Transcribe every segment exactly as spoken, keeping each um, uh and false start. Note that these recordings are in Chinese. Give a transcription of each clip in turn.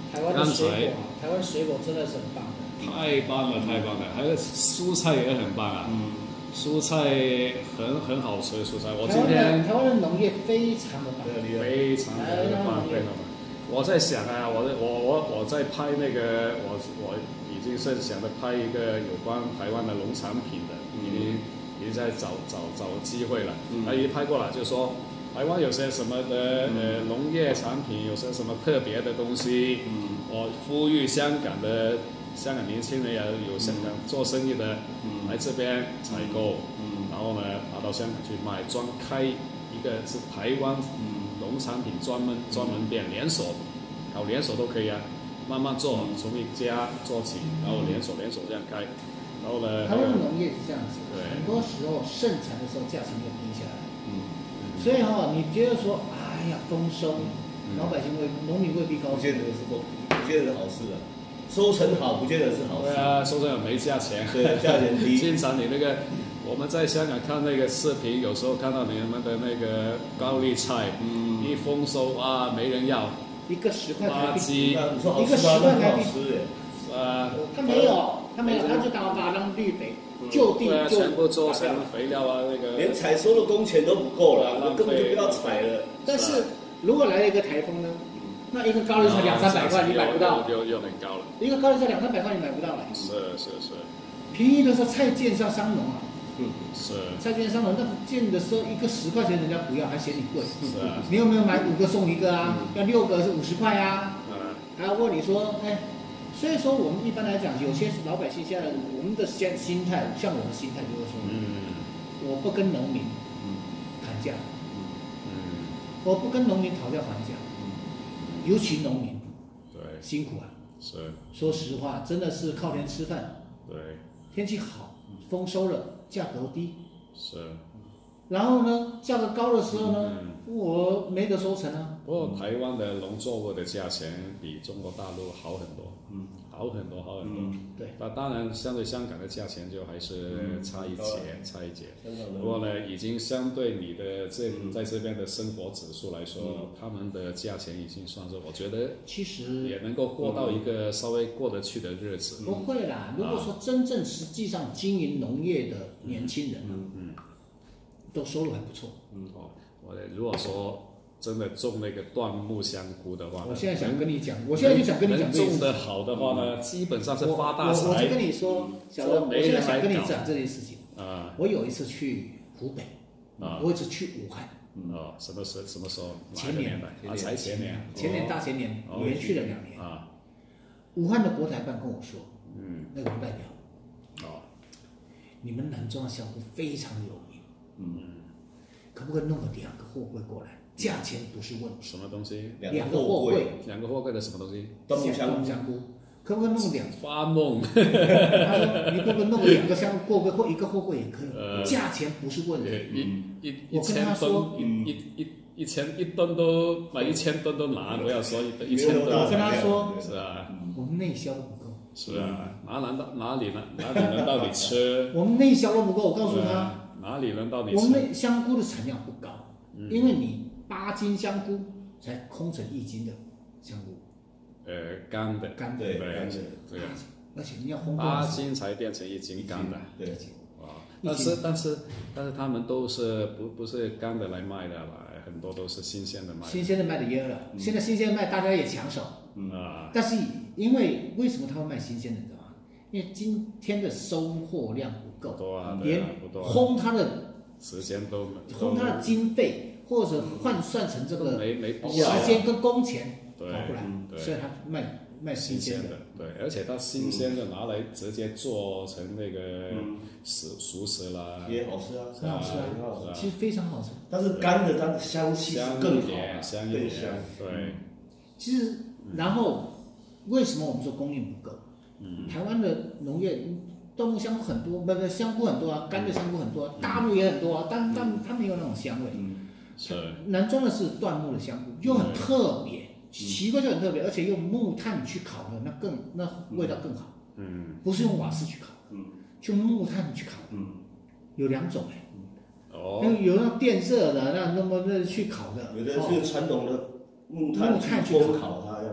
台湾的水果，台湾水果真的是很棒的， 太棒了，太棒了，还有蔬菜也很棒啊。嗯，蔬菜很很好吃，蔬菜。我今天台湾的农业非常的棒， 非常的棒，非常棒。我在想啊，我我我我在拍那个，我我已经是想着拍一个有关台湾的农产品的，已经已经在找找找机会了。他一拍过来就说。台湾有些什么的呃农业产品，有些什么特别的东西，嗯，我呼吁香港的香港年轻人也有香港做生意的，嗯，来这边采购，嗯，然后呢拿到香港去卖，专开一个是台湾农产品专门专门店连锁，搞连锁都可以啊，慢慢做，从一家做起，然后连锁连锁这样开，然后呢， 台湾的农业是这样子，很多时候盛产的时候价钱就低下来，嗯。所以哈、哦，你觉得说，哎呀，丰收，老百姓未农民未必高兴， 不见得是不，不见得是好事啊。收成好，不见得是好事。 对啊，收成好没价钱， 对，价钱低。 经常你那个，我们在香港看那个视频，有时候看到你们的那个高丽菜，嗯，一丰收啊，没人要， 一个十块台币， 一个十块台币， 啊， 他没有，他没有，他就打把当绿肥。就地就全部做成肥料啊，那个连采收的工钱都不够了，根本就不要采了。 但是如果来了一个台风呢，那一个高丽菜两三百块你买不到， 又又很高了。 一个高丽菜两三百块你买不到了。 是是是。 便宜的时候菜建是要商农啊， 嗯是。菜建商农，那建的时候一个十块钱人家不要，还嫌你贵。 是啊。 你有没有买五个送一个啊？要六个是五十块啊。嗯。还要问你说，哎。所以说，我们一般来讲，有些老百姓现在我们的心心态，像我的心态就是说，嗯，我不跟农民谈价，嗯，我不跟农民讨价还价，嗯，尤其农民， 对， 辛苦啊， 是， 说实话，真的是靠天吃饭， 对， 天气好，丰收了，价格低， 是， 然后呢，价格高的时候呢，嗯、我没得收成啊。 不过台湾的农作物的价钱比中国大陆好很多，嗯，好很多，好很多。嗯、对，那当然，相对香港的价钱就还是差一截，嗯、差一截。不过呢，已经相对你的这在这边的生活指数来说，嗯、他们的价钱已经算是我觉得其实也能够过到一个稍微过得去的日子。 不会啦，如果说真正实际上经营农业的年轻人，嗯嗯，都收入还不错。 嗯哦，我如果说。真的种那个椴木香菇的话， 我现在想跟你讲，我现在就想跟你讲， 种的好的话呢，基本上是发大财。 我我就跟你说，小乐，我现在想跟你讲这件事情。啊，我有一次去湖北，啊，我有一次去武汉。 哦，什么时什么时候？ 前年， 啊，才前年， 前年大前年，连续了两年。啊，武汉的国台办跟我说，嗯，那个王代表，哦，你们南庄的香菇非常有名，嗯，可不可以弄个两个货柜过来？价钱不是问题。 什么东西？ 两个货柜。 两个货柜的什么东西？ 椴木香香菇。可不可以弄两？ 发梦。 他说：“你可不可以弄两个香货柜或一个货柜也可以？呃、价钱不是问题。 一一一千吨，一一一一千一吨都买一千吨都拿，不要说一一千吨。 我跟他说， 是啊， 我们内销都不够。 是啊，哪能到哪里呢？哪里能到你吃？ 我们内销都不够。我告诉他， 哪里能到你吃？ 我们内香菇的产量不高，因为你。”八斤香菇才空成一斤的香菇， 呃，干的， 干的， 对， 干的，对， 而且你要烘八斤才变成一斤干的， 对， 啊，但是但是但是他们都是不不是干的来卖的啦，很多都是新鲜的卖， 新鲜的卖的也有了，现在新鲜的卖大家也抢手，啊，但是因为为什么他会卖新鲜的，你知道吗？因为今天的收获量不够， 多啊， 连烘它的时间都烘它的经费。或者换算成这个时间跟工钱跑不来，所以他卖卖新鲜的， 对，而且它新鲜的拿来直接做成那个食熟食啦， 也好吃啊， 很好吃啊，其实非常好吃。 但是干的它的香气更好， 香一点，对。 其实，然后为什么我们说供应不够？台湾的农业。椴木香菇很多，不不香菇很多啊，干的香菇很多，大陆也很多啊，但但它没有那种香味。 是。 南庄的是椴木的香菇，又很特别，奇怪就很特别，而且用木炭去烤的，那更那味道更好。嗯。不是用瓦斯去烤，嗯，就木炭去烤。嗯。有两种哎。哦。有那种电热的，那那么那去烤的。 有的是传统的木炭去烘烤它，要哇。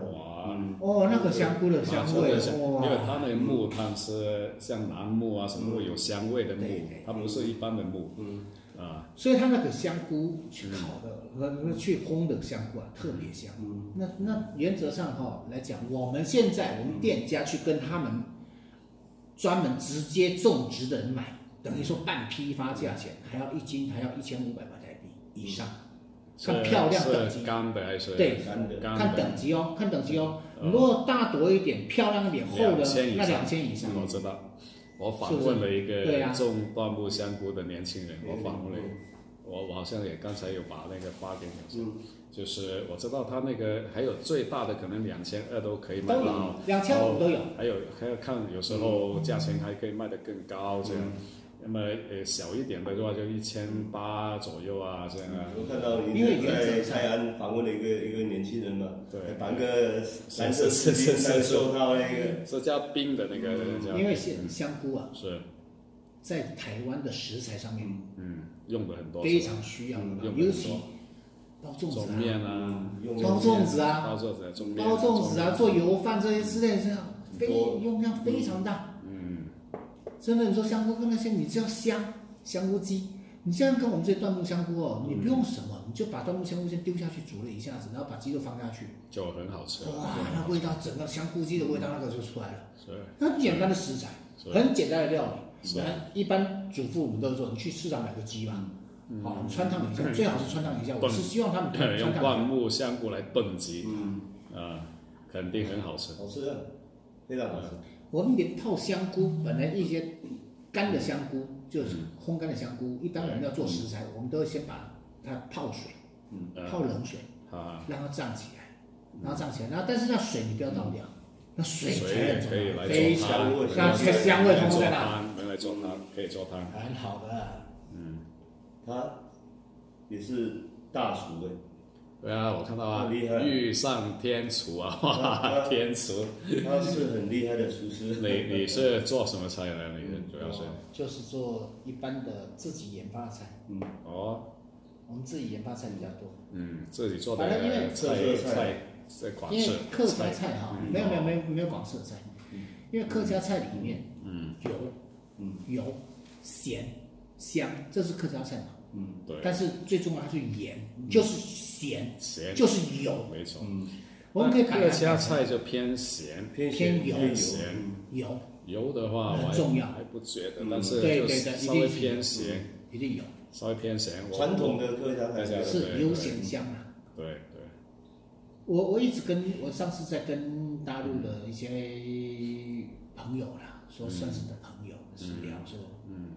啊。 哦，那个香菇的香味，哇！ 因为它那个木炭是像楠木啊什么有香味的木，它不是一般的木。 嗯啊， 所以它那个香菇去烤的和去烘的香菇啊，特别香。 嗯， 那那原则上哈来讲，我们现在我们店家去跟他们专门直接种植的人买，等于说半批发价钱，还要一斤还要一千五百块台币以上。看漂亮等级， 干的还是对， 干的， 看等级哦，看等级哦。如果大朵一点、漂亮一点、厚的，那两千以上。 我知道。我访问了一个种椴木香菇的年轻人，我访问了，我我好像也刚才有把那个发给你，嗯，就是我知道他那个还有最大的可能两千二都可以卖到， 两千五都有， 还有还要看有时候价钱还可以卖得更高这样。那么呃小一点的话就一千八左右啊这样啊。 我看到你在泰安访问了一个一个年轻人嘛， 对， 绑个蓝色丝巾、蓝色手套那个， 是叫冰的那个叫。 因为香香菇啊， 是在台湾的食材上面， 嗯，用的很多， 非常需要的，尤其包粽子啊， 面啊， 包粽子啊， 包粽子、粽面、 包粽子啊，做油饭这些之类的，非用量非常大。真的，你说香菇跟那些，你只要香香菇鸡，你这样跟我们这些椴木香菇哦，你不用什么，你就把椴木香菇先丢下去煮了一下子，然后把鸡肉放下去， 就很好吃。 哇，那味道，整个香菇鸡的味道那个就出来了。 是， 很简单的食材，很简单的料理。是，一般主妇我们都说，你去市场买个鸡嘛，好，你穿烫一下，最好是穿烫一下。我是希望他们用椴木香菇来炖鸡，嗯啊，肯定很好吃， 好吃的，非常好吃。 我们连泡香菇，本来一些干的香菇就是烘干的香菇，一般我们要做食材，我们都会先把它泡水，泡冷水，让它胀起来，然后胀起来，然后但是那水你不要倒掉，那水才很可以来非常，那这个香味通在哪？ 能来做汤，可以做汤， 很好的。 嗯，它也是大厨的。 对啊，我看到啊，御上天厨啊，哇，天厨， 他是很厉害的厨师。 你你是做什么菜的？你主要是？ 就是做一般的自己研发的菜。 嗯，哦， 我们自己研发菜比较多。 嗯，自己做的反正因为菜菜在广式。 因为客家菜哈，没有没有没有没有广式菜，因为客家菜里面，嗯，油，嗯，油，咸，香，这是客家菜嘛。 嗯，对。 但是最重要它是盐，就是咸， 咸就是油， 没错。 嗯， 我们可以把客家菜就偏咸， 偏油， 咸， 油。 油的话很重要， 还不觉得，但是对对对， 稍微偏咸， 一定有， 稍微偏咸。 传统的客家菜是油咸香啊。 对对。 我我一直跟我上次在跟大陆的一些朋友啦，说算是的朋友是聊说，嗯。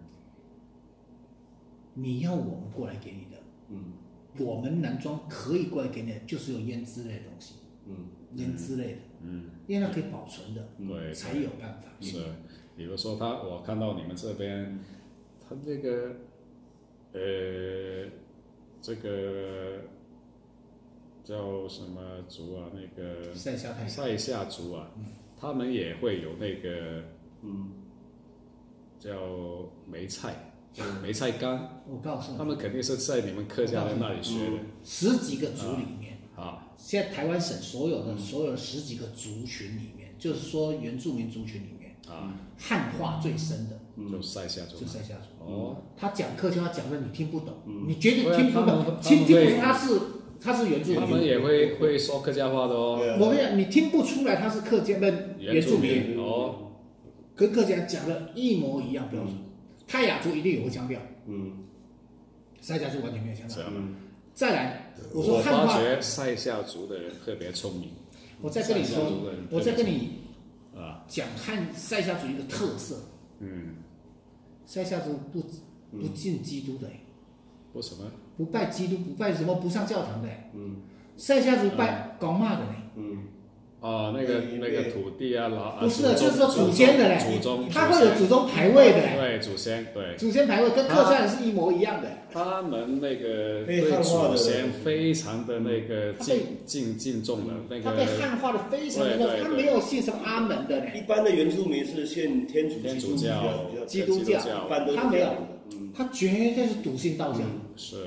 你要我们过来给你的，嗯，我们南庄可以过来给你的，就是有腌制类的东西，嗯，腌制类的，嗯，因为它可以保存的， 对， 才有办法。 是，比如说他，我看到你们这边，他这个，呃，这个叫什么族啊？那个塞夏泰塞夏族啊，嗯，他们也会有那个，嗯，叫梅菜。梅菜干， 我告诉你， 他们肯定是在你们客家人那里学的。 十几个族里面， 啊， 现在台湾省所有的所有的十几个族群里面，就是说原住民族群里面，啊，汉化最深的， 就塞夏族， 就塞夏族。 哦， 他讲客家话讲的你听不懂，你绝对听不懂，听听不出他是他是原住民。 他们也会会说客家话的哦。 我跟你讲，你听不出来他是客家的原住民哦， 跟客家讲的一模一样标准。泰雅族一定有个腔调，嗯，塞夏族完全没有腔调。嗯，再来，我说汉化， 我发觉塞夏族的人特别聪明。 我再跟你说，我再跟你啊讲汉塞夏族一个特色，嗯，塞夏族不不信基督的， 不什么？ 不拜基督，不拜什么，不上教堂的，嗯，塞夏族拜高妈的呢， 嗯。哦，那个那个土地啊，老不是的，就是说祖先的嘞， 祖宗， 他会有祖宗牌位的， 对，祖先，对， 祖先牌位跟客家人是一模一样的。 他们那个对祖先非常的那个敬敬敬重的，那个他被汉化的非常的，他没有信什么阿门的嘞。 一般的原住民是信天主天主教、 基督教，他没有，他绝对是笃信道教。 是。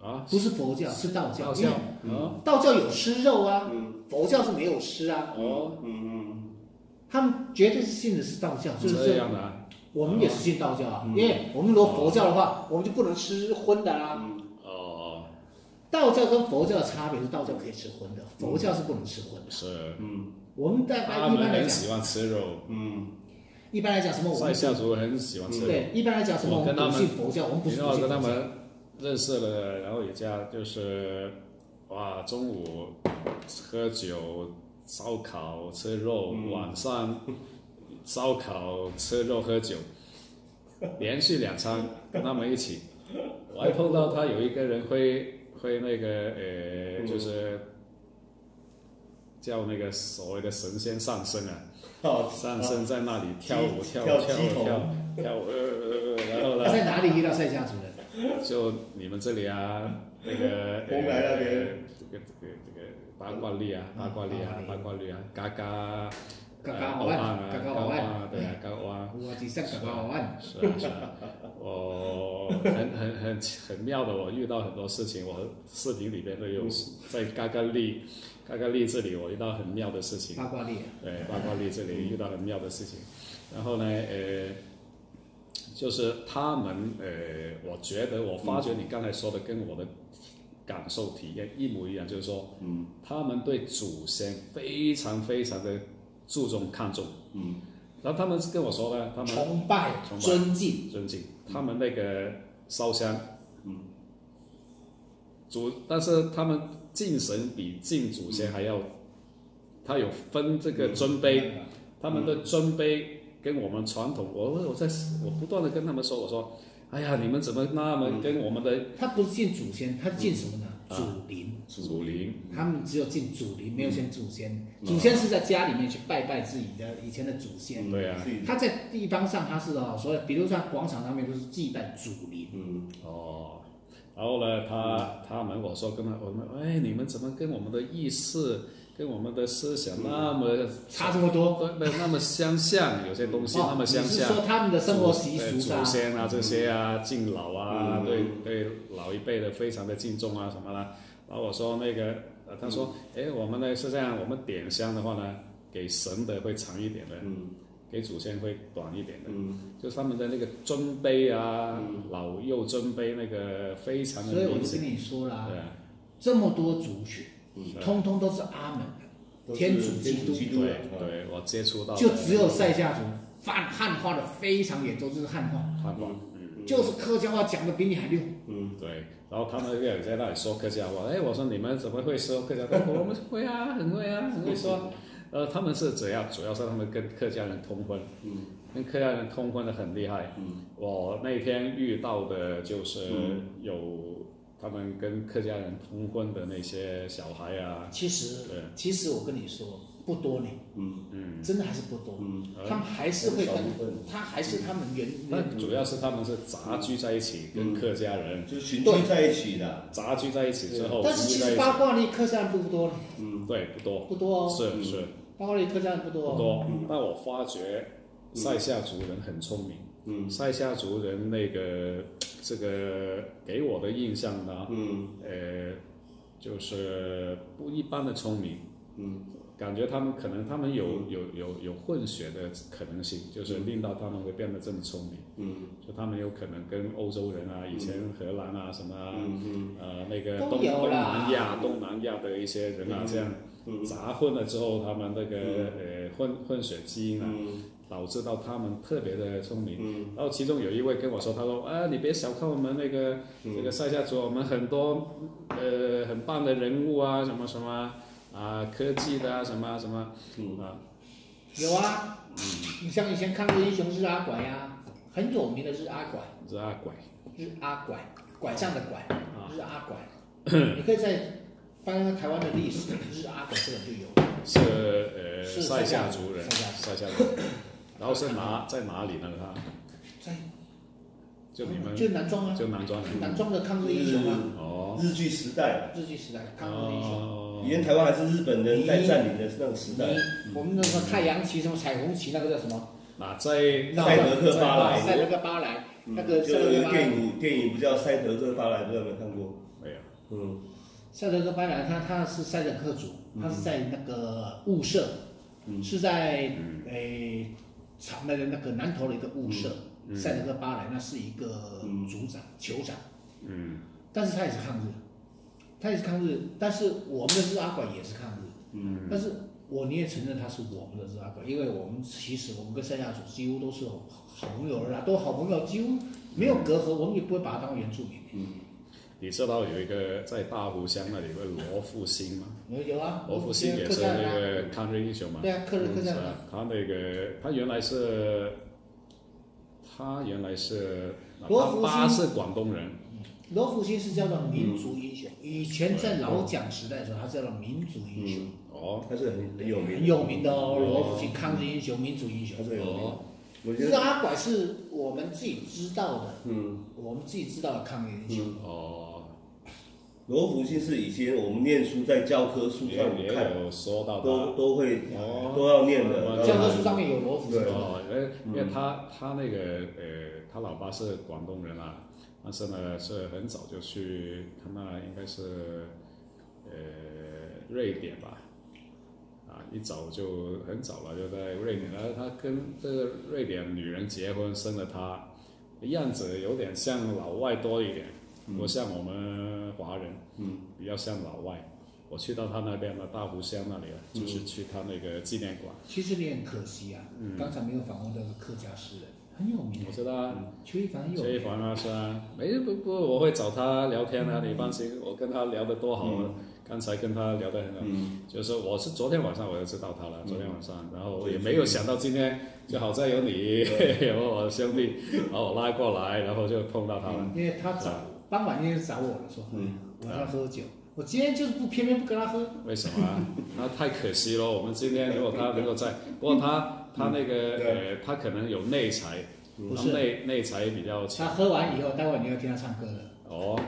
啊， 不是佛教，是道教。 道教， 嗯，道教有吃肉啊，佛教是没有吃啊。 哦， 嗯嗯， 他们绝对是信的是道教，就是这样的啊。 我们也是信道教啊，因为我们如果佛教的话，我们就不能吃荤的啦。 哦， 道教跟佛教的差别是，道教可以吃荤的，佛教是不能吃荤的。 是， 嗯， 我们在他们一般来讲， 很喜欢吃肉， 嗯， 一般来讲什么我塞们夏族很喜欢吃肉。 对，一般来讲什么我们不信佛教，我们不是不信佛教。 跟他们认识了，然后有家就是哇，中午喝酒、烧烤、吃肉，晚上烧烤、吃肉、喝酒，连续两餐跟他们一起。我还碰到他有一个人会会那个呃，就是叫那个所谓的神仙上身啊，上身在那里跳舞跳舞跳舞跳舞跳舞，呃，然后呢？ 他在哪里遇到赛夏族人？ 就你们这里啊，那个红来那边， 这个这个这个八卦力啊，八卦力啊，八卦力啊，嘎嘎。 嘎嘎湾啊，嘎嘎湾， 对啊，嘎嘎湾。 我只剩嘎嘎湾。 是啊是啊，我很很很很妙的，我遇到很多事情，我视频里边都有，在嘎嘎力，嘎嘎力这里我遇到很妙的事情。 八卦力。 对，八卦力这里遇到很妙的事情，然后呢，呃，就是他们，呃，我觉得我发觉你刚才说的跟我的感受体验一模一样，就是说，嗯，他们对祖先非常非常的注重看重，嗯，然后他们跟我说呢，他们崇拜、尊敬、 尊敬，他们那个烧香，嗯，祖，但是他们敬神比敬祖先还要，他有分这个尊卑，他们的尊卑跟我们传统，我我在我不断的跟他们说，我说，哎呀，你们怎么那么跟我们的？ 他不是敬祖先，他敬什么呢？祖灵。 祖灵， 他们只有敬祖灵，没有敬祖先。祖先是在家里面去拜拜自己的以前的祖先。 对啊。 他在地方上他是哦，所以比如说广场上面都是祭拜祖灵。 嗯。哦。然后呢，他他们我说跟他我们哎，你们怎么跟我们的意识？跟我们的思想那么差这么多， 对，那么相像，有些东西那么相像。 你是说他们的生活习俗啊，祖先啊这些啊，敬老啊，对对老一辈的非常的敬重啊什么的。然后我说那个，呃，他说，哎，我们呢是这样，我们点香的话呢，给神的会长一点的，给祖先会短一点的，就他们的那个尊卑啊，老幼尊卑那个非常的明显。 所以我就跟你说啦，这么多族群。通通都是阿门的，天主基督。 对对，我接触到。 就只有塞夏族汉汉化的非常严重，就是汉化。 汉化， 就是客家话讲的比你还溜。 嗯，对。然后他们也在那里说客家话，哎，我说你们怎么会说客家话？我们会啊，很会啊，很会说。呃，他们是主要主要是他们跟客家人通婚，嗯，跟客家人通婚的很厉害。嗯，我那天遇到的就是有。他们跟客家人通婚的那些小孩啊， 其实，其实我跟你说不多呢，嗯嗯，真的还是不多，嗯，他们还是会跟，他还是他们原， 那主要是他们是杂居在一起，跟客家人就是群居在一起的， 杂居在一起之后， 但是其实八卦里客家人不多呢， 嗯，对，不多， 不多哦， 是是， 八卦里客家人不多， 不多，但我发觉塞夏族人很聪明，嗯，塞夏族人那个。这个给我的印象呢，嗯，呃，就是不一般的聪明，嗯，感觉他们可能他们有有有有混血的可能性，就是令到他们会变得这么聪明，嗯，就他们有可能跟欧洲人啊，以前荷兰啊什么啊，嗯呃那个东东南亚东南亚的一些人啊，这样杂混了之后，他们那个呃混混血基因啊。导致到他们特别的聪明，嗯、然后其中有一位跟我说，他说啊，你别小看我们那个、嗯、这个塞夏族，我们很多呃很棒的人物啊，什么什么啊，科技的啊，什么什么，嗯啊， 有啊，嗯，你像以前抗日英雄日阿拐呀、啊，很有名的日阿拐， 日阿拐， 日阿拐，拐杖的拐，啊、日阿拐，你可以在翻台湾的历史，日阿拐这个就有， 是呃塞夏族人，塞夏族。然后是哪在哪里呢？他在， 就你们就南庄啊， 就南庄， 南庄的抗日英雄啊， 哦，日据时代， 日据时代抗日英雄， 以前台湾还是日本人在占领的那个时代。 我们那个太阳旗什么彩虹旗那个叫什么？ 啊，在塞德克巴莱， 塞德克巴莱，那个就有一个电影，电影不叫塞德克巴莱，不知道有没有看过？ 没有。 嗯， 赛德克巴莱他他是赛德克族，他是在那个雾社， 嗯、 是在诶长那个那个南投的一个雾社，嗯、赛德克巴莱那是一个族长、酋长，嗯，但是他也是抗日，他也是抗日，但是我们的日阿管也是抗日，嗯，但是我你也承认他是我们的日阿管，因为我们其实我们跟赛夏族几乎都是好朋友了啦，都好朋友，几乎没有隔阂，我们也不会把他当原住民，嗯。 你知道有一个在大湖乡那里有个罗复兴吗？ 有有啊， 罗复兴也是那个抗日英雄嘛。 对啊，抗日客栈嘛。 他那个他原来是，他原来是， 罗复兴他是广东人。 罗复兴是叫做民族英雄，以前在老蒋时代的时候，他叫做民族英雄。 哦， 他是很很有名， 很有名的哦，罗复兴抗日英雄、民族英雄。 他是有名。 日阿拐是我们自己知道的，嗯，我们自己知道的抗日英雄。 哦。 罗复兴是以前我们念书在教科书上看， 有说到都都会、哦、都要念的。 教科书上面有罗复兴。 哦，因为因为他他那个呃，他老爸是广东人啊，但是呢是很早就去，他那应该是呃瑞典吧，啊，一早就很早了，就在瑞典，然后他跟这个瑞典女人结婚，生了他，样子有点像老外多一点。不像我们华人，嗯，比较像老外。我去到他那边的大湖乡那里了，嗯、就是去他那个纪念馆。 其实你很可惜啊，嗯、刚才没有访问那个客家诗人，很有名。 我知道啊， 邱一凡很有名。 邱一凡啊，是啊，没不不，我会找他聊天啊，你放心，我跟他聊得多好啊。嗯、刚才跟他聊得很好，嗯、就是我是昨天晚上我就知道他了，昨天晚上，然后我也没有想到今天。就好在有你，有我兄弟，把我拉过来，然后就碰到他了。 因为他找傍晚那天找我了，说，嗯，我要喝酒，我今天就是不偏偏不跟他喝。 为什么啊？那太可惜了。我们今天如果他能够在，不过他他那个呃，他可能有内才，他内内才比较强。 他喝完以后，待会你要听他唱歌的。 哦。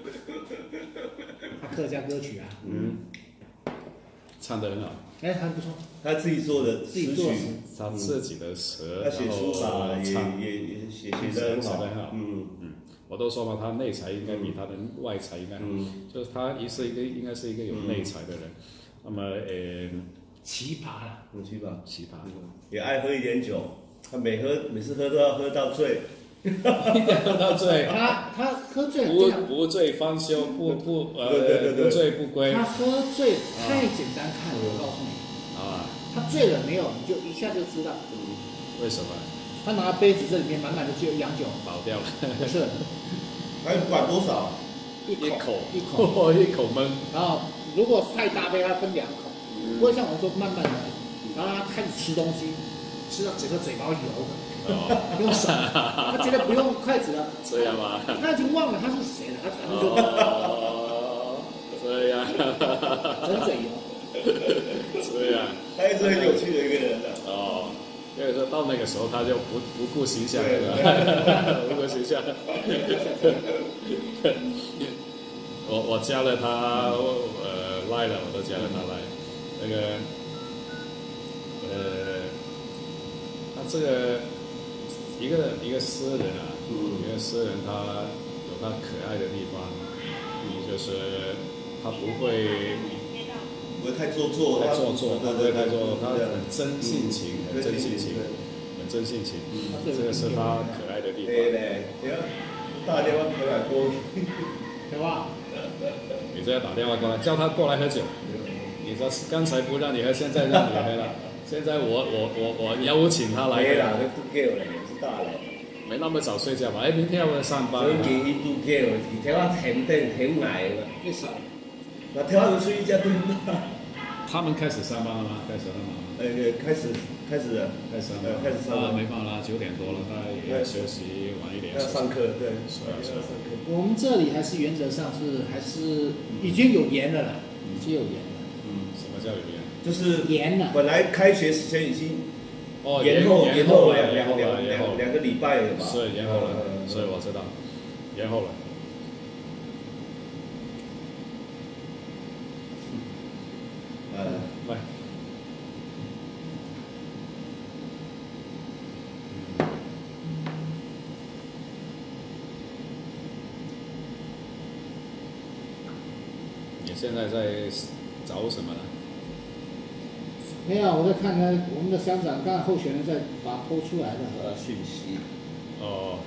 他客家歌曲啊。 嗯。唱得很好。 哎，还不错。 他自己做的自己做的， 他自己的词， 他写书法也也也写写得很好， 嗯嗯，我都说嘛，他内才应该比他的外才应该好，就是他也是一个应该是一个有内才的人，那么呃， 奇葩了， 嗯，奇葩， 奇葩， 也爱喝一点酒，他每喝每次喝都要喝到醉， 一定要喝到醉， 他他喝醉不不醉方休，不不呃不醉不归， 他喝醉太简单看了，我告诉你。 啊， 他醉了没有？你就一下就知道。 嗯，为什么？ 他拿杯子，这里面满满的就洋酒， 倒掉了。 不是， 还管多少？ 一口一口一口闷。 然后如果太大杯，他分两口，不会像我们说慢慢的。然后他开始吃东西，吃到整个嘴巴油的，用手，他觉得不用筷子了。 这样吗？ 他已经忘了他是谁了，他反正就。 哦，这样。 整嘴油。 这样， 他也是很有趣的一个人的。 哦，所以说到那个时候他就不不顾形象了，不顾形象。我我加了他，呃，赖了，我都加了他赖。那个，呃，他这个一个一个诗人啊，嗯、一个诗人他有他可爱的地方，嗯、就是他不会。 不会太做作， 太做作， 对对，太做作，他很真性情，很真性情，很真性情，这个是他可爱的地方。 对嘞，对啊，打电话过来过， 对吧？ 你这要打电话过来，叫他过来喝酒。你说刚才不让你喝，现在让你喝了。现在我我我我邀请他来。 没啦，那都够了，是大了。 没那么早睡觉嘛？哎，明天要不要上班？ 所以给一度够，你听我很等很矮了。 为啥？ 那跳下去一家蹲嘛。 他们开始上班了吗？开始了吗？ 呃，开始开始了， 开始了， 开始上班。 没办法啦，九点多了，大家也要休息晚一点。 要上课，对， 是啊，是啊。 我们这里还是原则上是还是已经有盐了啦，已经有盐了。 嗯，什么叫有盐？ 就是盐了。 本来开学时间已经哦延后延后两两两两两个礼拜了吧？ 是延后了，所以我知道延后了。 呃， 来。 现在在找什么呢？ 没有，我在看呢，我们的乡长刚才候选人在把它剖出来的呃讯息。 哦。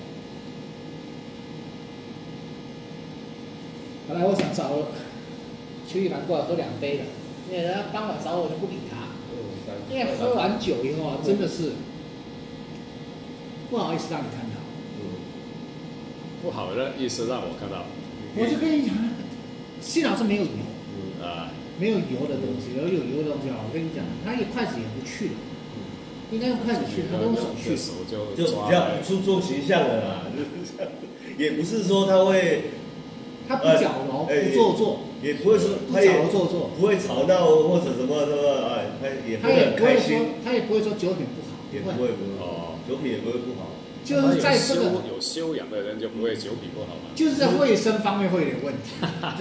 本来我想找邱玉兰过来喝两杯的，因为人家傍晚找我就不理他，因为喝完酒以后啊，真的是不好意思让你看到。 不好的意思让我看到。 我就跟你讲，幸好是没有油， 嗯啊， 没有油的东西，然后有油的东西啊，我跟你讲，他一筷子也不去了，应该用筷子去，他都用手去， 手就就比较注重形象的啦，也不是说他会。 他不矫揉，不做作， 也不会说他也不做作， 不会吵闹或者什么什么，哎，他也他也不会说，他也不会说酒品不好， 也不会不会哦，酒品也不会不好。 就是在这个有修养的人就不会酒品不好嘛。 就是在卫生方面会有点问题， 就是。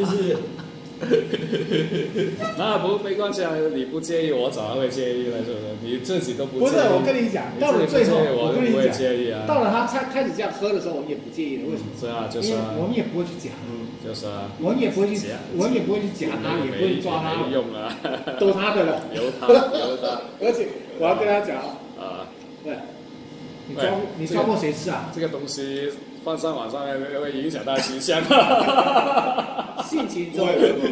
那不没关系啊，你不介意，我早会介意了，是不是？你自己都不介意。 不是，我跟你讲，到了最后，我跟你讲， 到了他开开始这样喝的时候，我们也不介意了。为什么？ 是啊，就是啊。 我们也不会去夹， 嗯，就是啊。 我们也不会去，我们也不会去夹他，也不会抓他。 没用啊， 都他的了， 由他，由他。 而且我要跟他讲啊， 对，你抓你抓过谁吃啊？ 这个东西放上网上会影响他的形象。 性情中，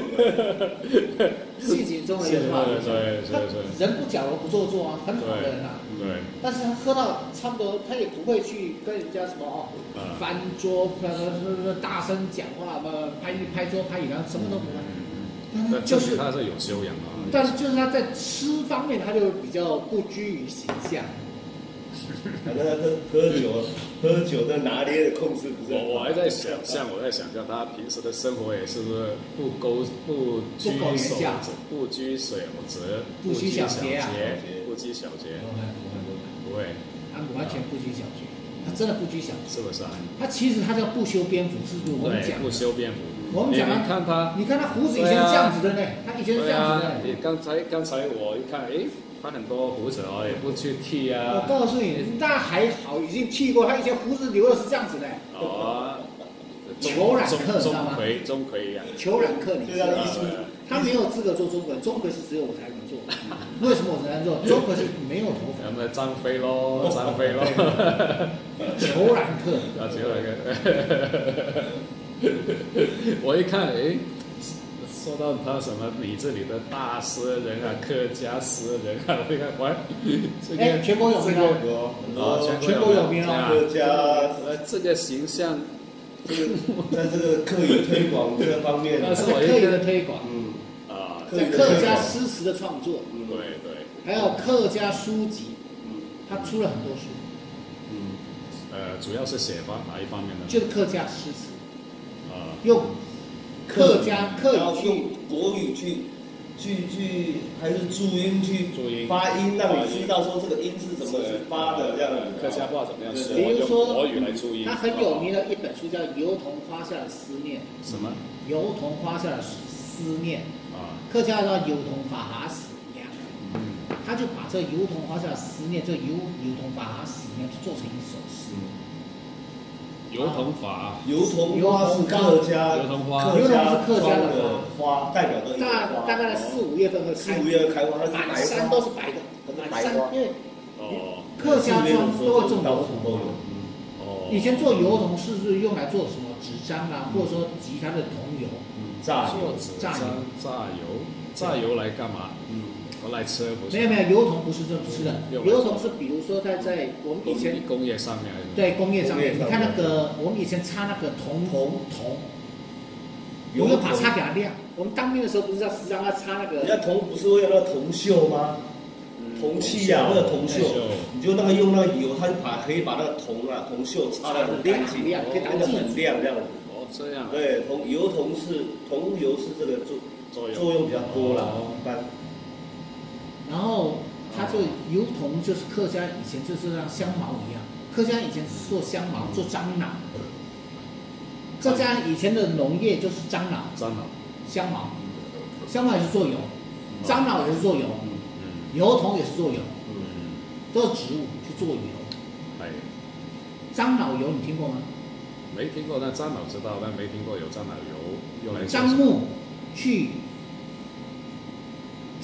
性情中的一个话， 对对对， 人不矫揉不做作啊，很好的人啊。 对。 但是他喝到差不多，他也不会去跟人家什么哦，翻桌、大声讲话、拍拍桌、拍椅子，什么都不会。 就是他是有修养啊。 但是就是他在吃方面，他就比较不拘于形象。 反正他喝酒，喝酒的拿捏的控制不是。 我我还在想象，我在想象他平时的生活也是不是不勾不拘守则，不拘守则， 不拘小节啊， 不拘小节。不会， 他完全不拘小节，他真的不拘小节， 是不是啊？ 他其实他叫不修边幅，是不是我们讲不修边幅。 我们讲， 你看他， 你看他胡子以前是这样子的呢，他以前是这样子的。 你刚才刚才我一看，诶。他很多胡子哦，也不去剃啊。 我告诉你，那还好，已经剃过。他以前胡子留的是这样子的。 哦， 裘冉克，知道吗？ 钟馗，钟馗一样。 裘冉克，你知道吗？他没有资格做钟馗，钟馗是只有我才能做。为什么我才能做？钟馗是没有头发。 咱们张飞喽，张飞喽。 裘冉克。 啊，裘冉克。我一看，诶。说到他什么，你这里的大诗人啊，客家诗人啊，我一看，喂，这个全国有名哦， 啊，全国有名啊， 客家， 呃，这个形象， 这个在这个刻意推广这个方面， 但是刻意的推广， 嗯啊， 在客家诗词的创作， 嗯，对对， 还有客家书籍，嗯，他出了很多书， 嗯，呃，主要是写方哪一方面呢？ 就是客家诗词， 啊， 用。客家客语去国语去去去还是注音去注音发音，让你知道说这个音是怎么发的这样。 客家话怎么样说？ 比如说国语来注音。 他很有名的一本书叫《油桐花下的思念》。 什么？ 油桐花下的思念啊。 客家叫油桐法哈死娘。嗯。他就把这油桐花下的思念，这油油桐法哈死娘就做成一首诗。 油桐法， 油桐花是客家， 油桐花， 油桐是客家的花，代表的大大概在四五月份会开， 四五月开花， 满山都是白的，满山因为哦， 客家庄都会种油桐。 哦， 以前做油桐是不是用来做什么纸张啊，或者说吉他的桐油？ 榨油，榨油，榨油，榨油来干嘛？嗯。来吃不是？ 没有没有，油桐不是这么吃的。油桐是比如说在在我们以前工业上面， 对工业上面，你看那个我们以前擦那个铜铜铜，我们把擦给它亮。我们当兵的时候不是要让它擦那个？ 人家铜不是会用那个铜锈吗？铜器啊，那个铜锈，你就那个用那个油，它就把可以把那个铜啊铜锈擦得很干净， 亮，可以打得很亮这样子。 哦，这样。 对，铜油铜是铜油是这个作作用作用比较多啦，一般。 然后它就油桐，就是客家以前就是像香茅一样，客家以前是做香茅，做樟脑。客家以前的农业就是樟脑， 樟脑、 香茅，香茅也是做油，樟脑也是做油，油桐也是做油，都是植物去做油。 哎， 樟脑油你听过吗？ 没听过，但樟脑知道，但没听过有樟脑油用来。 樟木去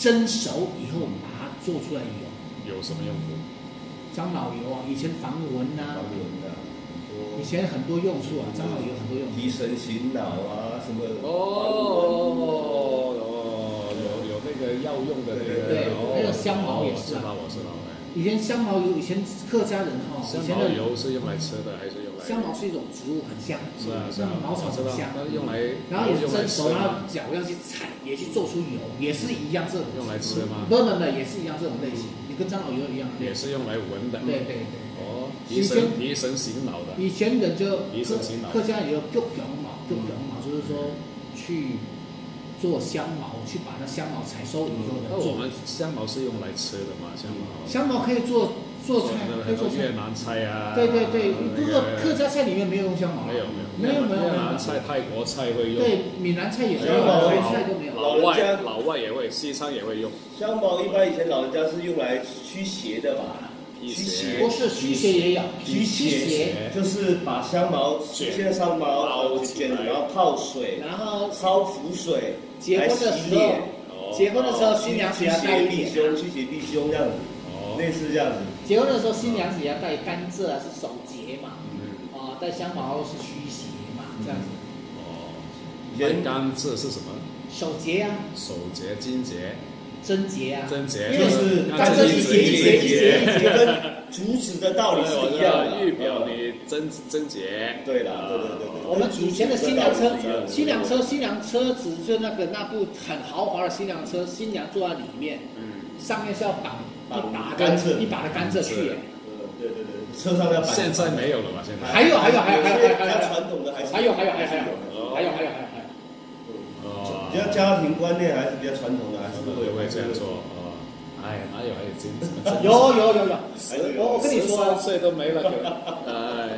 蒸熟以后把它做出来油。 有什么用途？ 樟脑油啊，以前防蚊啊， 防蚊啊， 以前很多用处啊，樟脑油很多用处。 提神醒脑啊，什么？ 哦哦，有有那个药用的那个， 对，那个香茅也是啊。 我知道，我知道。 以前香茅油，以前客家人哈， 香茅油是用来吃的还是用来？ 香茅是一种植物，很香。 是啊是啊， 茅草很香， 用来。 然后也是蒸熟，然后脚要去踩，也去做出油，也是一样这种。 用来吃吗？ 不不不，也是一样这种类型，你跟樟脑油一样。 也是用来闻的。 对对对。 哦，提神提神醒脑的。 以前人就提神醒脑。 客家人有ပြု羊毛，ပြု羊毛就是说去。做香茅，去把那香茅采收以后的。 那我们香茅是用来吃的嘛？香茅。 香茅可以做做菜，可以做越南菜啊。 对对对，不过客家菜里面没有用香茅。 没有没有。 没有没有。 越南菜、泰国菜会用。 对，闽南菜也是，粤菜都没有。 老外老外也会，西餐也会用。 香茅一般以前老人家是用来驱邪的吧？ 驱邪。 不是驱邪也有。 驱邪就是把香茅先上茅卷，然后泡水， 然后烧符水。 结婚的时候，结婚的时候新娘子要带一点， 驱邪避凶这样子，类似这样子。 结婚的时候新娘子要带甘蔗啊，是守节嘛，啊，带香茅是驱邪嘛，这样子。 哦，带甘蔗是什么？ 守节啊。 守节、金节。 贞节啊。 贞节就是甘蔗一节一节一节一节， 跟竹子的道理是一样的， 预表你贞贞节。 对啦，对对对对。 我们以前的新娘车，新娘车，新娘车子就那个那部很豪华的新娘车，新娘坐在里面，嗯，上面是要绑一把甘蔗， 一把的甘蔗去。 嗯，对对对，车上要绑。 现在没有了吧？现在还有还有还有还有还有还有传统的还是还有还有还有还有还有还有还有还有。 哦，比较家庭观念还是比较传统的，还是会会这样做哦。哎，哪有还有真有有有有，我我跟你说， 三岁都没了，哎。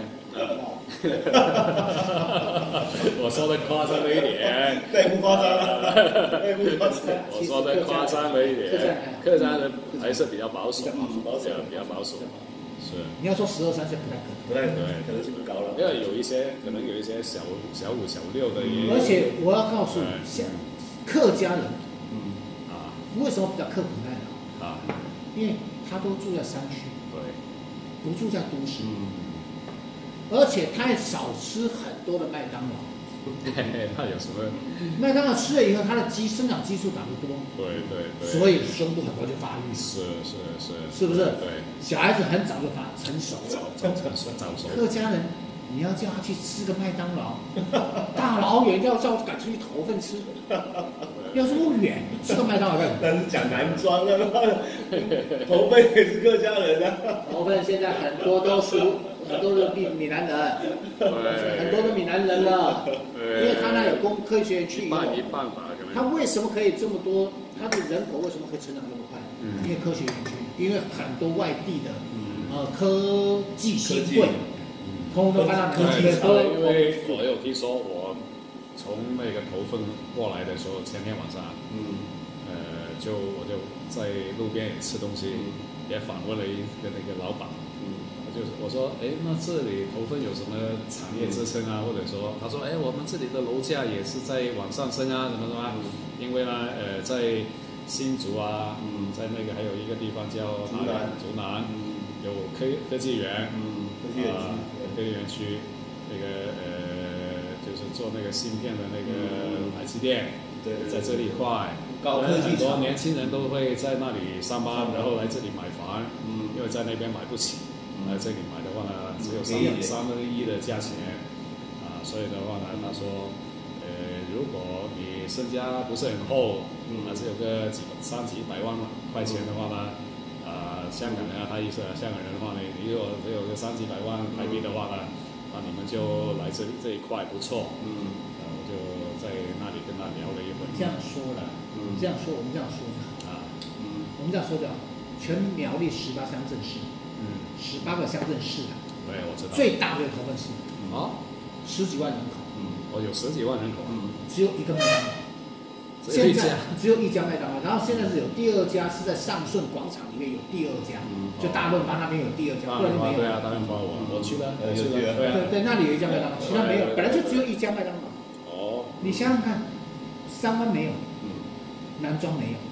我说的夸张了一点， 对，不夸张了，对，不夸张。 我说的夸张了一点，客家人还是比较保守， 保守， 比较保守。是。 你要说十二三岁不太可能， 不太可能，可能性不高了。 因为有一些可能有一些小小五、小六的也。 而且我要告诉你，像客家人， 嗯啊， 为什么比较刻苦耐劳啊？因为他都住在山区， 对， 不住在都市。 嗯。 而且他也少吃很多的麦当劳。 那有什么？ 麦当劳吃了以后，他的肌生长激素打得多。 对对对。 所以胸部很快就发育。 是是是。 是不是？ 对。 小孩子很早就发成熟了。 早早成熟，早熟。 客家人，你要叫他去吃个麦当劳，大老远要叫赶出去投份吃。要这么远吃个麦当劳干什么？ 但是讲男装啊，投份也是客家人啊。 投份现在很多都是。很多的闽闽南人，很多的闽南人了，因为他那有工科学园区以后，他为什么可以这么多？他的人口为什么可以成长这么快？因为科学园区，因为很多外地的呃科技新贵，通通都搬到科技的。 因为我有听说，我从那个头份过来的时候，前天晚上，嗯，呃，就我就在路边也吃东西，也访问了一个那个老板。就是我说，哎，那这里头份有什么产业支撑啊？或者说，他说，哎，我们这里的楼价也是在往上升啊，什么什么？因为呢，呃，在新竹啊，在那个还有一个地方叫竹南， 竹南有科科技园， 科技园区， 科技园区那个呃，就是做那个芯片的那个台积电， 对， 在这里一块， 高科技， 很多年轻人都会在那里上班，然后来这里买房，因为在那边买不起。来这里买的话呢，只有三三分之一的价钱，啊，所以的话呢，他说，呃，如果你身家不是很厚，啊，只有个几三几百万块钱的话呢，啊，香港人啊，他意思香港人的话呢，你如果只有个三几百万台币的话呢，啊，你们就来这里这一块不错，嗯，呃，我就在那里跟他聊了一会。 这样说了，嗯，这样说，我们这样说啊，嗯，我们这样说的，全苗栗十八乡镇市。嗯，十八个乡镇市啊， 对，我知道。 最大的头份市啊， 十几万人口。 嗯，我有十几万人口。 嗯，只有一个麦当劳。现在只有一家麦当劳，然后现在是有第二家是在上顺广场里面有第二家，就大润发那边有第二家，不然没有。 对啊，大润发我我去了，我去了。 对对，那里有一家麦当劳，其他没有，本来就只有一家麦当劳。哦。你想想看，三湾没有，南庄没有，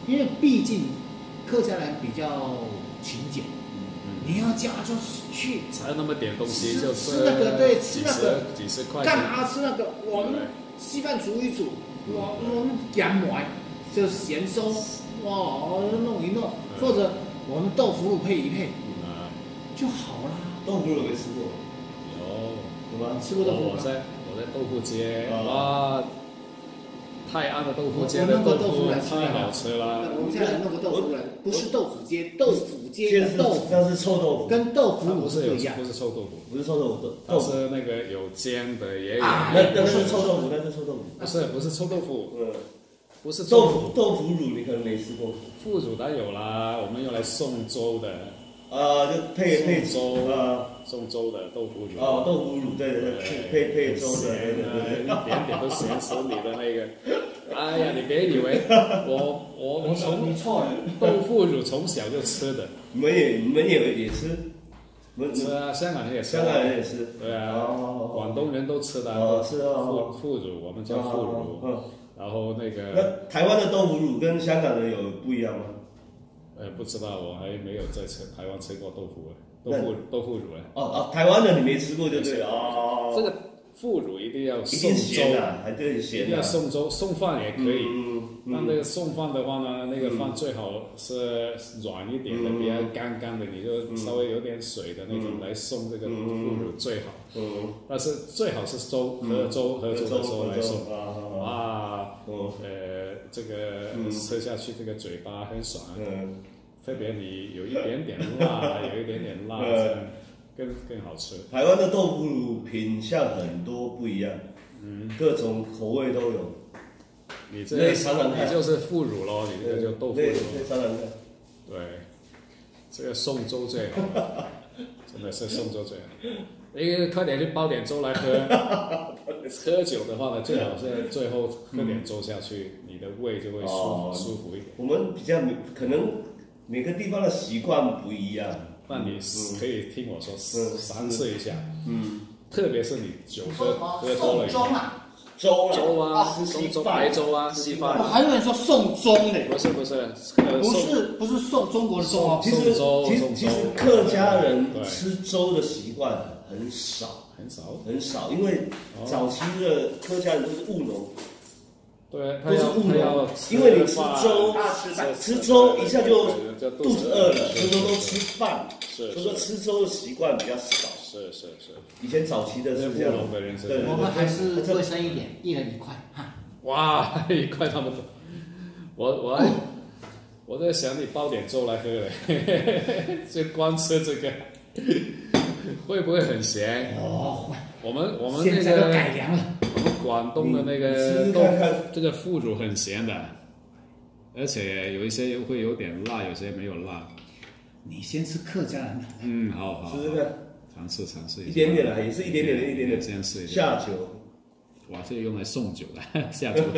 因为毕竟客家人比较勤俭，你要叫他就去才那么点东西，就吃那个，对，吃那个几十块， 干嘛吃那个？我们稀饭煮一煮，我我们干埋就咸粥，哇，弄一弄，或者我们豆腐乳配一配，就好啦。 豆腐乳没吃过？ 有， 有吗？ 吃过豆腐乳？ 我在我在豆腐街，哇，泰安的豆腐街的豆腐太好吃了。 我们现在弄个豆腐来，不是豆腐街，豆腐街的豆腐， 那是臭豆腐， 跟豆腐乳不是不一样， 不是臭豆腐， 不是臭豆腐， 它是那个有煎的也有。 那那是臭豆腐，那是臭豆腐， 不是不是臭豆腐，嗯，不是豆腐豆腐乳，你可能没吃过。 腐乳当然有啦，我们用来送粥的。 啊，就配配粥啊， 送粥的豆腐乳。 哦，豆腐乳，对对对，配配粥的， 一点点都咸死你的那个。哎呀，你别以为我我我从豆腐乳从小就吃的。 你们也你们也也吃？ 吃啊，香港人也吃。 香港人也吃。 对啊，广东人都吃的。 哦，是啊。 腐腐乳，我们叫腐乳。嗯。然后那个。 那台湾的豆腐乳跟香港的有不一样吗？ 呃，不知道，我还没有在吃台湾吃过豆腐豆腐豆腐乳哎。 哦哦，台湾的你没吃过就对了哦。 这个腐乳一定要送粥， 还对咸一定要送粥，送饭也可以。 嗯那那个送饭的话呢，那个饭最好是软一点的，比较干干的，你就稍微有点水的那种来送这个腐乳最好。嗯。但是最好是粥，喝粥喝粥的时候来送。啊。呃，这个吃下去这个嘴巴很爽。嗯。特别你有一点点辣，有一点点辣，更更好吃。 台湾的豆腐乳品相很多不一样，嗯，各种口味都有。 你这个你就是腐乳咯，你这个就豆腐乳。 尝尝看。 对，这个送粥最好，真的是送粥最好。你快点去煲点粥来喝。喝酒的话呢，最好是最后喝点粥下去，你的胃就会舒舒服一点。 我们比较可能。每个地方的习惯不一样， 那你可以听我说，尝试一下。嗯，特别是你酒喝喝多了以后， 粥粥啊，送粥白粥啊，稀饭。 我还有人说送粥呢， 不是不是， 不是不是送中国的粥啊。 其实其实其实客家人吃粥的习惯很少很少很少，因为早期的客家人都是务农。 对， 都是务农，因为你吃粥，吃粥一下就肚子饿了，所以说都吃饭，所以说吃粥的习惯比较少。 是是是， 以前早期的是这样， 对，我们还是卫生一点，一人一块。 哇，一块差不多。我我还我在想你煲点粥来喝嘞，就光吃这个，会不会很咸？ 哦， 我们我们那个改良了。 我们广东的那个豆腐，这个腐乳很咸的，而且有一些会有点辣，有些没有辣。 你先吃客家人的。 嗯，好好。 试试看， 尝试尝试一下。 一点点的，也是一点点的，一点点。 先试一下酒。 哇，这个用来送酒的，下酒。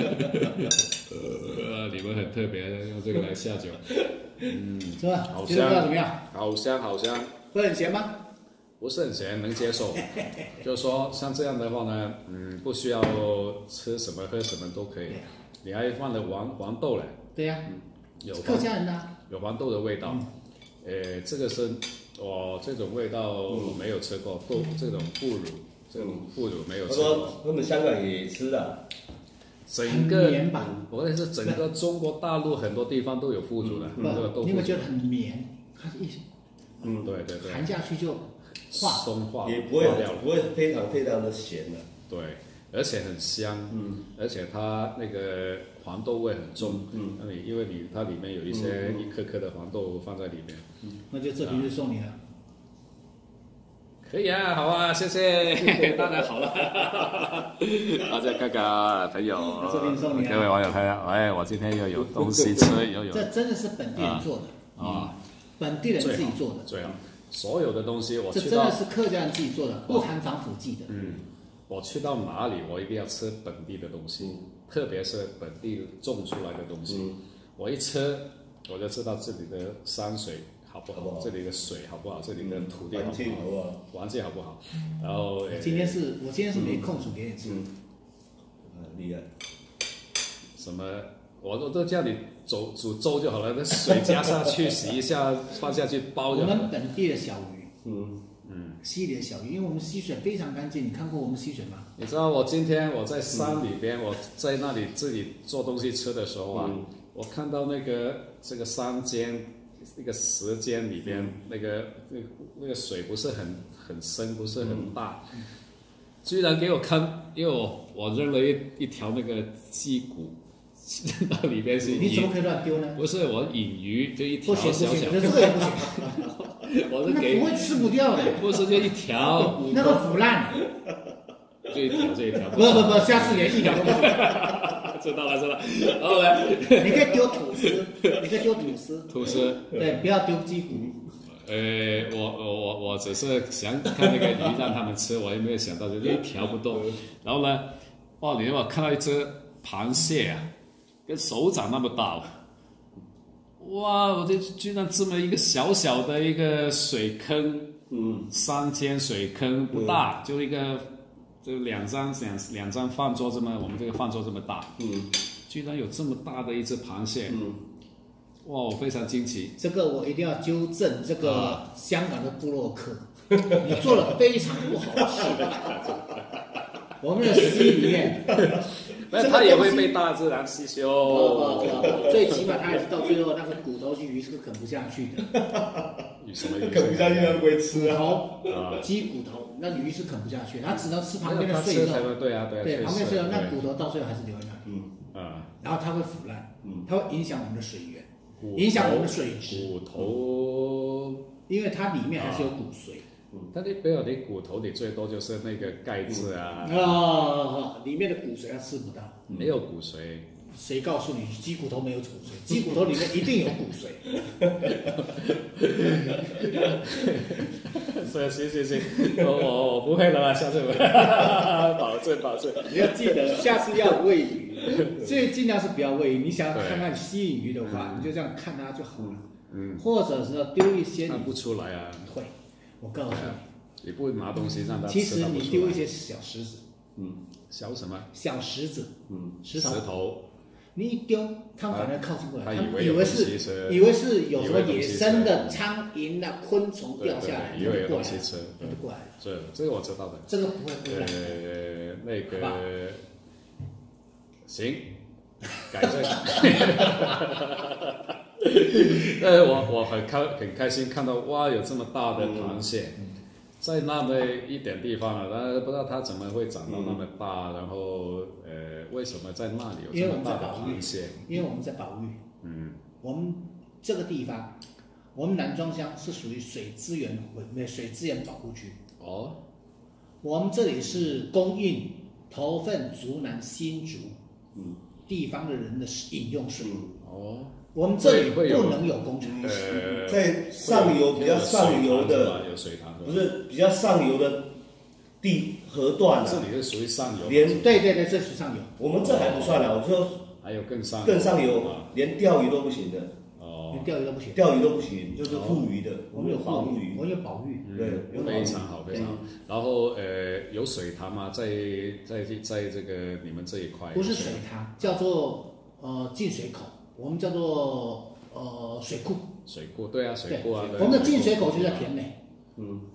呃，你们很特别，用这个来下酒。嗯， 是吧？ 好香， 怎么样？ 好香，好香。 会很咸吗？ 不是很咸，能接受。就是说，像这样的话呢，嗯，不需要吃什么喝什么都可以。你还放了黄黄豆嘞？ 对呀、 嗯，有客家人的、啊， 有黄豆的味道。嗯、呃，这个是我这种味道我没有吃过，豆、嗯、这种腐乳，这种腐乳没有吃过。 他们香港也吃的。 整个，我跟你说，整个中国大陆很多地方都有腐乳的， 嗯、 这个豆腐。 你有没有觉得很绵？它一， 嗯，对对对， 含下去就。 松化也不会不会非常非常的咸的， 对，而且很香，嗯，而且它那个黄豆味很重，嗯，那你因为你它里面有一些一颗颗的黄豆放在里面， 嗯，那就这瓶就送你了， 可以啊，好啊，谢谢，当然好了，大家看看朋友， 这瓶送你， 各位网友看看，哎，我今天又有东西吃，又有， 这真的是本地人做的啊，本地人自己做的， 最好。所有的东西我去到，这真的是客家人自己做的，不含防腐剂的。 嗯，我去到哪里，我一定要吃本地的东西，嗯、特别是本地种出来的东西。嗯、我一吃，我就知道这里的山水好不好，好不好这里的水好不好，这里的土地好不好，环境好不好。然后， 我今天是我今天是没空煮给你吃， 嗯，厉害。 什么？我都都叫你煮煮粥就好了，那水加下去洗一下，放下去煲就好了。 我们本地的小鱼， 嗯嗯， 溪里的小鱼，因为我们溪水非常干净，你看过我们溪水吗？ 你知道我今天我在山里边，我在那里自己做东西吃的时候啊， 嗯我看到那个这个山间那个石间里边、嗯、那个那个那个水不是很很深，不是很大，嗯、居然给我看，因为我我扔了一一条那个鸡骨。那里边是鱼， 你怎么可以乱丢呢？ 不是我引鱼，就一条小小，不行不行，这个也不行。 我是给不会吃不掉的， 不是就一条， 那个腐烂， 就一条这一条。 不不不，下次连一条都不行。 知道了知道了。然后呢？ 你可以丢吐司，你可以丢吐司。 吐司。 对，不要丢鸡骨。 呃，我我我我只是想看那个鱼让他们吃，我也没有想到就一条不动。然后呢，哇，你让我看到一只螃蟹啊！跟手掌那么大，哇！我这居然这么一个小小的一个水坑，嗯，山间水坑不大，嗯、就一个就两张两两张饭桌这么，我们这个饭桌这么大，嗯，居然有这么大的一只螃蟹，嗯，哇！我非常惊奇。 这个我一定要纠正这个香港的部落客，你做了非常不好的事。我们的溪里面。 那它也会被大自然吸收， 哦哦、最起码它还是到最后那个骨头鱼是啃不下去的。 什么鱼？ 啃不下去它不会吃啊。 骨头，鸡骨头，那鱼是啃不下去，它只能吃旁边的碎肉。 对啊对啊。 对，旁边碎肉，那骨头到最后还是留在那里。 嗯啊。 然后它会腐烂，它会影响我们的水源，影响我们的水质。 骨头， 因为它里面还是有骨髓。 但你没有你骨头，你最多就是那个钙质啊。 哦，里面的骨髓它吃不到。 没有骨髓。 谁告诉你鸡骨头没有骨髓？鸡骨头里面一定有骨髓。 是行行行，我我我不会了啦，下次我保证保证。 你要记得，下次要喂鱼，所以尽量是不要喂鱼。你想看看吸引鱼的话，你就这样看它就好了。嗯。或者是丢一些。 看不出来啊。 会。我告诉你， 你不会拿东西让它吃。 其实你丢一些小石子， 嗯，小什么？ 小石子， 嗯， 石头。 石头。 你一丢，它反而靠近过来， 他以为以为是以为是有什么野生的苍蝇啊、昆虫掉下来， 以为有东西吃， 它就过来了。 这这个我知道的。 这个不会不会。 呃，那个行，改正。呃，我我很开很开心看到哇，有这么大的螃蟹，嗯、在那么一点地方啊，但不知道它怎么会长到那么大，嗯、然后呃，为什么在那里有这么大的螃蟹？ 因为我们在保育。嗯，我们这个地方，我们南庄乡是属于水资源水资源保护区。哦，我们这里是供应头份、竹南、新竹，嗯，地方的人的饮用水。哦。我们这里不能有工厂， 呃，在上游比较上游的， 有水塘， 不是比较上游的地河段啊， 这里是属于上游， 连对对对，这是上游。 我们这还不算了，我说还有更上更上游，连钓鱼都不行的。 哦，连钓鱼都不行， 钓鱼都不行，就是护鱼的， 我们有保护鱼， 我们有保育， 对， 非常好，非常好。然后呃，有水塘吗？在在在这个你们这一块？ 不是水塘，叫做呃进水口。我们叫做呃水库， 水库对啊，水库啊。 我们的进水口就叫田美， 嗯，